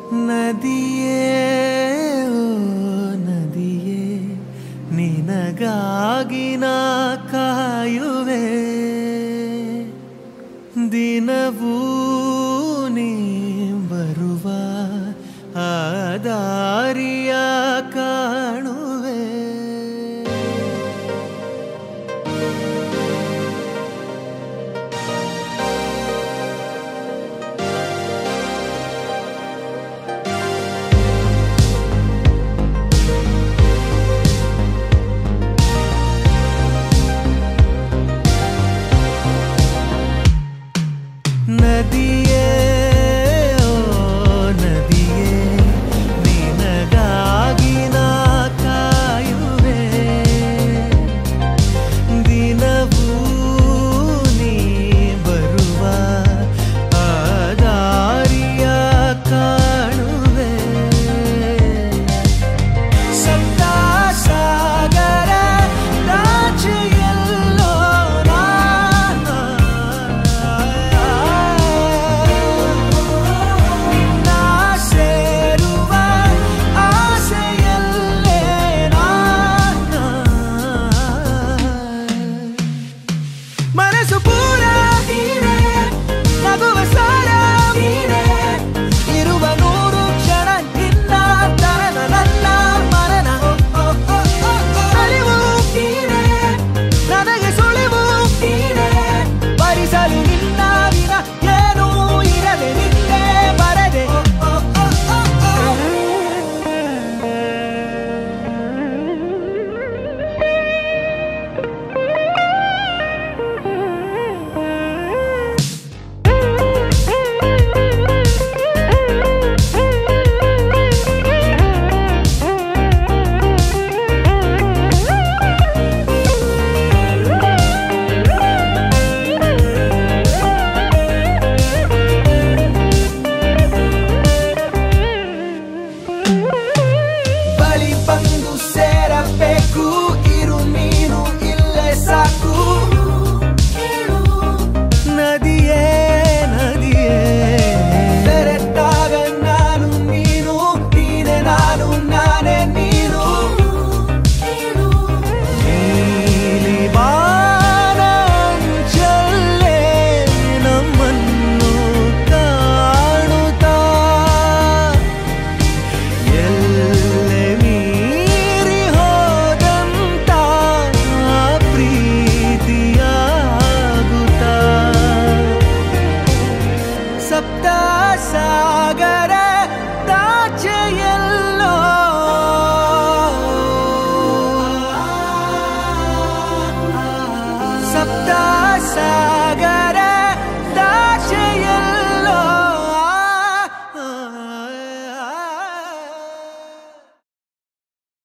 ನದಿಯೇ ಓ ನದಿಯೇ ನಿನಗಾಗಿ ನಾ ಕಾಯುವೆ ದಿನವೂ ನೀ ಬರುವ ಆ ದಾರಿಯ ಕಾಣುವೆ ನದಿಯೇ ಓ ನದಿಯೇ ನಿನಗಾಗಿ ನಾ ಕಾಯುವೆ ದಿನವೂ ನೀ ಬರುವ ಆ ದಾರಿಯ ಕಾಣುವೆ ಸಪ್ತ ಸಾಗರ ರಾಜೆಯಲ್ಲೋ ಮನಸ್ಸು ಪೂರ ನೀನೇ ನಗುವ ಸಾರ ನೀನೇ ಇರುವ ನೂರು ಕ್ಷಣ ನಿನ್ನ ತರನ ನನ್ನ ಮರಣ ಅರಿವು ನೀನೇ ನನಗೆ ಸುಳಿವು ನೀನೇ ಭರಿಸಲು ನಿನ್ನ ವಿನ ಏನೂ ಇರದೆ ನಿನ್ನೆ ಬರದೆ ಬಳಿ ಬಂದು ಸೇರಬೇಕು ಇರು ನೀನು ಇಲ್ಲೇ ಸಾಕು ನದಿಯೇ ನದಿಯೇ ಬೆರೆತಾಗ ನಾನು ನೀನು ನೀನೆ ನಾನು ನಾನೇ ನೀನು ನೀಲಿ ಬಾನಂಚಲ್ಲೇ ನಮ್ಮನ್ನು ಕಾಣುತ್ತಾ ಎಲ್ಲೆ ಮೀರಿ ಹೋದಂತ ಪ್ರೀತಿಯಾಗುತ್ತಾ ಸಪ್ತ ಸಾಗರ ದಾಚೆಯಲ್ಲೋ ಸಪ್ತ ಸಾಗರ